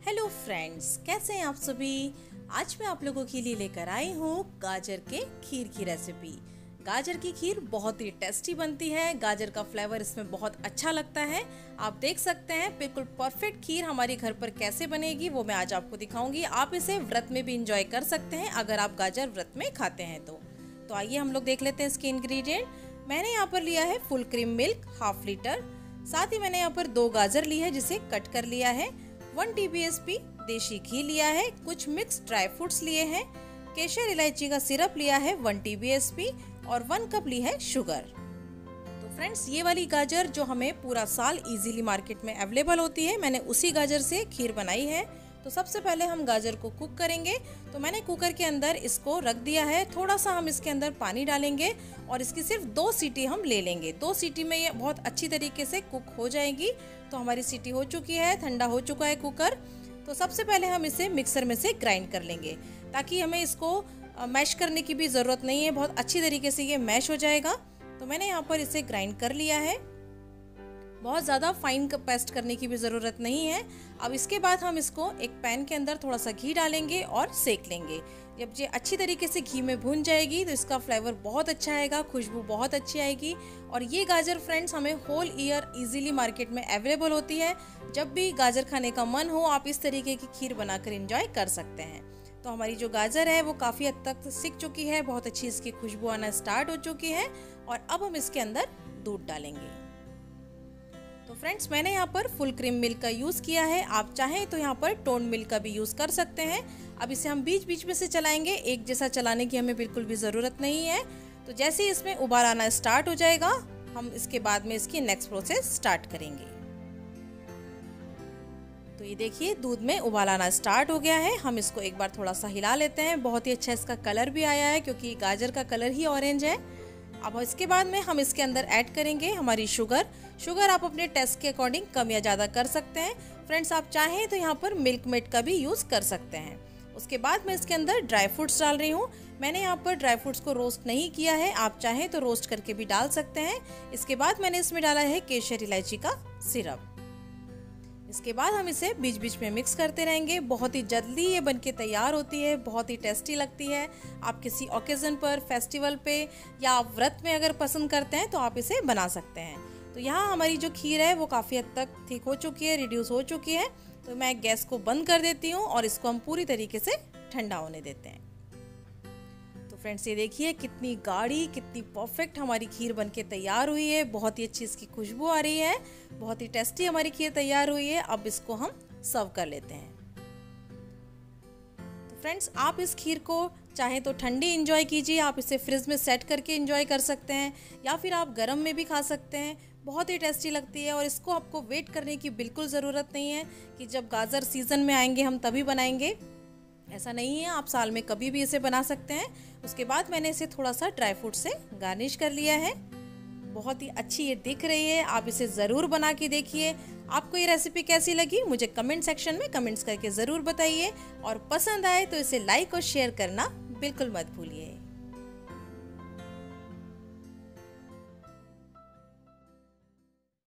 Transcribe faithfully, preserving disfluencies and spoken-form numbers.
Hello friends, कैसे हैं आप सभी। आज मैं आप लोगों के लिए लेकर आई हूँ गाजर के खीर की रेसिपी। गाजर की खीर बहुत ही टेस्टी बनती है। गाजर का फ्लेवर इसमें बहुत अच्छा लगता है। आप देख सकते हैं बिल्कुल परफेक्ट खीर हमारे घर पर कैसे बनेगी वो मैं आज आपको दिखाऊंगी। आप इसे व्रत में भी इंजॉय कर सकते हैं अगर आप गाजर व्रत में खाते हैं तो। तो आइए हम लोग देख लेते हैं इसके इंग्रेडिएंट। मैंने यहाँ पर लिया है full cream milk half litre. साथ ही मैंने यहाँ पर दो गाजर ली है जिसे कट कर लिया है। One T B S P देशी घी लिया है। कुछ मिक्स ड्राई फ्रूट्स लिए हैं। केसर इलायची का सिरप लिया है one T B S P और वन कप ली है शुगर। तो फ्रेंड्स, ये वाली गाजर जो हमें पूरा साल इजीली मार्केट में अवेलेबल होती है, मैंने उसी गाजर से खीर बनाई है। तो सबसे पहले हम गाजर को कुक करेंगे। तो मैंने कुकर के अंदर इसको रख दिया है। थोड़ा सा हम इसके अंदर पानी डालेंगे और इसकी सिर्फ दो सीटी हम ले लेंगे। दो सीटी में ये बहुत अच्छी तरीके से कुक हो जाएगी। तो हमारी सीटी हो चुकी है, ठंडा हो चुका है कुकर। तो सबसे पहले हम इसे मिक्सर में से ग्राइंड कर लेंगे ताकि हमें इसको मैश करने की भी ज़रूरत नहीं है, बहुत अच्छी तरीके से ये मैश हो जाएगा। तो मैंने यहाँ पर इसे ग्राइंड कर लिया है। बहुत ज़्यादा फाइन पेस्ट करने की भी ज़रूरत नहीं है। अब इसके बाद हम इसको एक पैन के अंदर थोड़ा सा घी डालेंगे और सेक लेंगे। जब ये अच्छी तरीके से घी में भून जाएगी तो इसका फ्लेवर बहुत अच्छा आएगा, खुशबू बहुत अच्छी आएगी। और ये गाजर फ्रेंड्स हमें होल ईयर इजीली मार्केट में अवेलेबल होती है। जब भी गाजर खाने का मन हो आप इस तरीके की खीर बनाकर एंजॉय कर सकते हैं। तो हमारी जो गाजर है वो काफ़ी हद तक सिक चुकी है, बहुत अच्छी इसकी खुशबू आना स्टार्ट हो चुकी है। और अब हम इसके अंदर दूध डालेंगे। तो फ्रेंड्स, मैंने यहाँ पर फुल क्रीम मिल्क का यूज़ किया है। आप चाहें तो यहाँ पर टोन मिल्क का भी यूज़ कर सकते हैं। अब इसे हम बीच बीच में से चलाएंगे, एक जैसा चलाने की हमें बिल्कुल भी ज़रूरत नहीं है। तो जैसे ही इसमें उबाल आना स्टार्ट हो जाएगा हम इसके बाद में इसकी नेक्स्ट प्रोसेस स्टार्ट करेंगे। तो ये देखिए दूध में उबाल आना स्टार्ट हो गया है। हम इसको एक बार थोड़ा सा हिला लेते हैं। बहुत ही अच्छा इसका कलर भी आया है क्योंकि गाजर का कलर ही ऑरेंज है। अब इसके बाद में हम इसके अंदर ऐड करेंगे हमारी शुगर। शुगर आप अपने टेस्ट के अकॉर्डिंग कम या ज़्यादा कर सकते हैं। फ्रेंड्स, आप चाहें तो यहाँ पर मिल्क मेड का भी यूज़ कर सकते हैं। उसके बाद मैं इसके अंदर ड्राई फ्रूट्स डाल रही हूँ। मैंने यहाँ पर ड्राई फ्रूट्स को रोस्ट नहीं किया है, आप चाहें तो रोस्ट करके भी डाल सकते हैं। इसके बाद मैंने इसमें डाला है केसर इलायची का सिरप। इसके बाद हम इसे बीच बीच में मिक्स करते रहेंगे। बहुत ही जल्दी ये बनके तैयार होती है, बहुत ही टेस्टी लगती है। आप किसी ओकेजन पर, फेस्टिवल पे या आप व्रत में अगर पसंद करते हैं तो आप इसे बना सकते हैं। तो यहाँ हमारी जो खीर है वो काफ़ी हद तक ठीक हो चुकी है, रिड्यूस हो चुकी है। तो मैं गैस को बंद कर देती हूँ और इसको हम पूरी तरीके से ठंडा होने देते हैं। तो फ्रेंड्स, ये देखिए कितनी गाढ़ी, कितनी परफेक्ट हमारी खीर बनके तैयार हुई है। बहुत ही अच्छी इसकी खुशबू आ रही है, बहुत ही टेस्टी हमारी खीर तैयार हुई है। अब इसको हम सर्व कर लेते हैं। तो फ्रेंड्स, आप इस खीर को चाहे तो ठंडी एंजॉय कीजिए, आप इसे फ्रिज में सेट करके एंजॉय कर सकते हैं या फिर आप गर्म में भी खा सकते हैं। बहुत ही टेस्टी लगती है और इसको आपको वेट करने की बिल्कुल ज़रूरत नहीं है कि जब गाजर सीज़न में आएंगे हम तभी बनाएंगे। ऐसा नहीं है, आप साल में कभी भी इसे बना सकते हैं। उसके बाद मैंने इसे थोड़ा सा ड्राई फ्रूट से गार्निश कर लिया है। बहुत ही अच्छी ये दिख रही है, आप इसे ज़रूर बना के देखिए। आपको ये रेसिपी कैसी लगी मुझे कमेंट सेक्शन में कमेंट्स करके ज़रूर बताइए और पसंद आए तो इसे लाइक और शेयर करना बिल्कुल मत भूलिए।